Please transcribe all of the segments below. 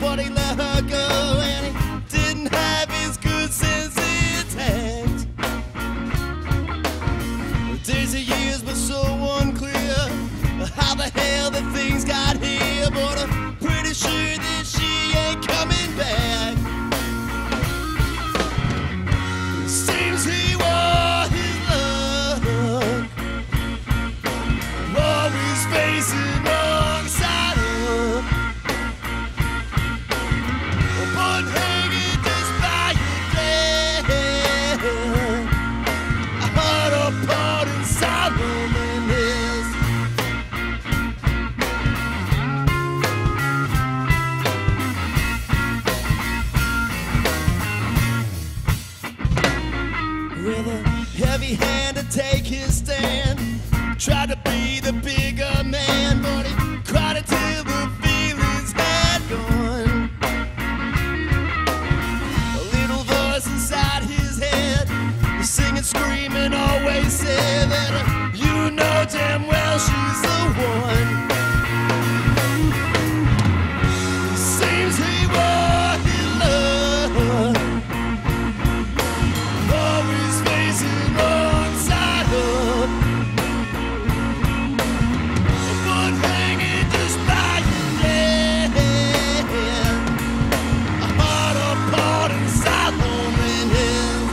but he let her go, and he didn't have his good sense intact. Days and years were so unclear how the hell the things got here, but I'm pretty sure that she ain't coming back. Seems he wore his luck, always facing wrong side up, but hanging just by your bed, a heart apart inside loneliness. With a heavy hand to take his stand, tried to be the bigger man, but he cried until the feelings had gone. A little voice inside his head, singing, screaming, always said that you know damn well she's the one. Seems he wore his love, always facing wrong side up, but hanging just by your head, a heart apart inside loneliness.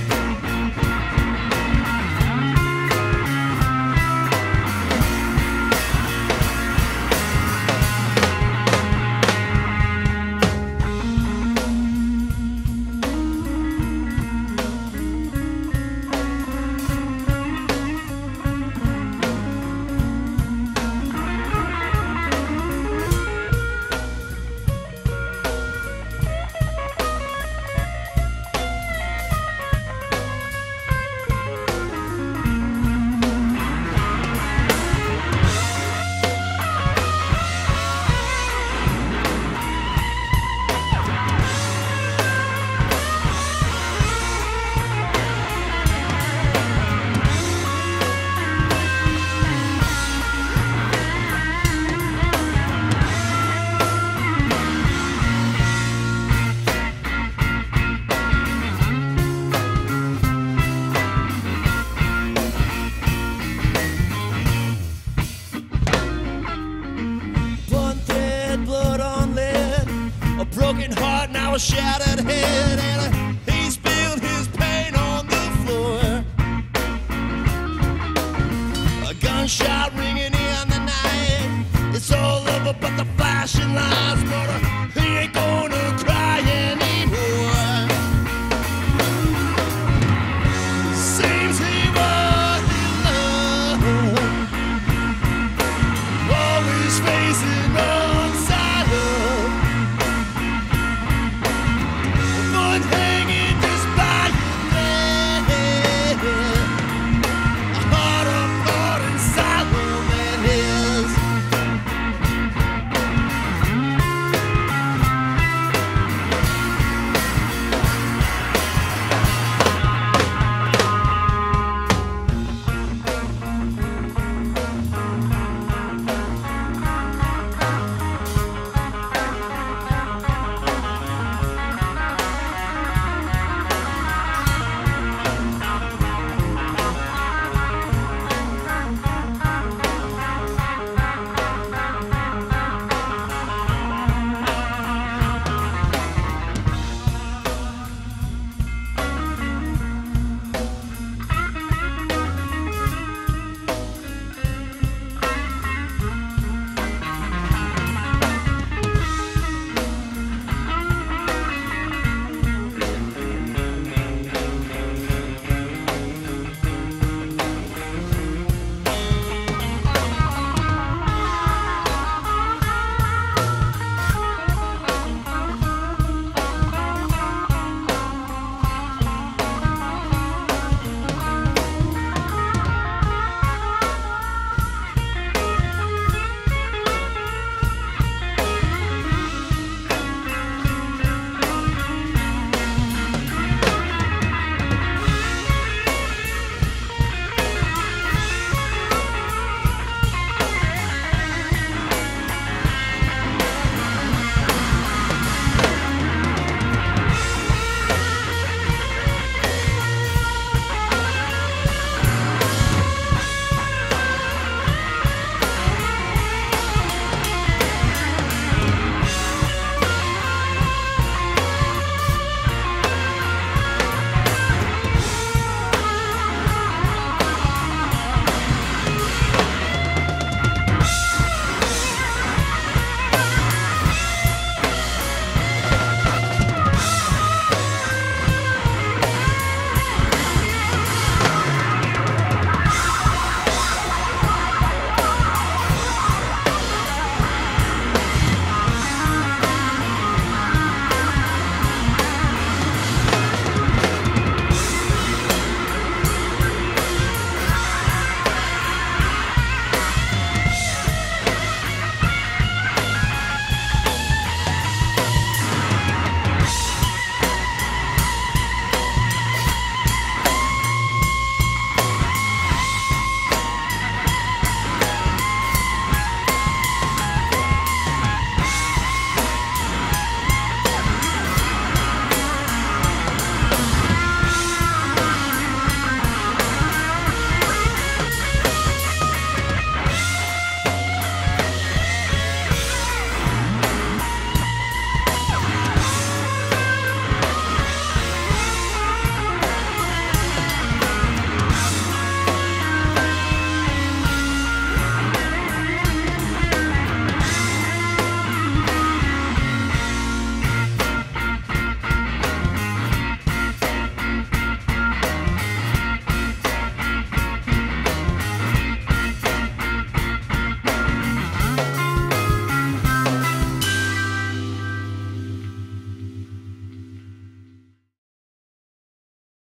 Blood on lead, a broken heart, now a shattered head, and he spilled his pain on the floor. A gunshot ringing in the night, it's all over but the flashing lights, but he ain't gonna cry.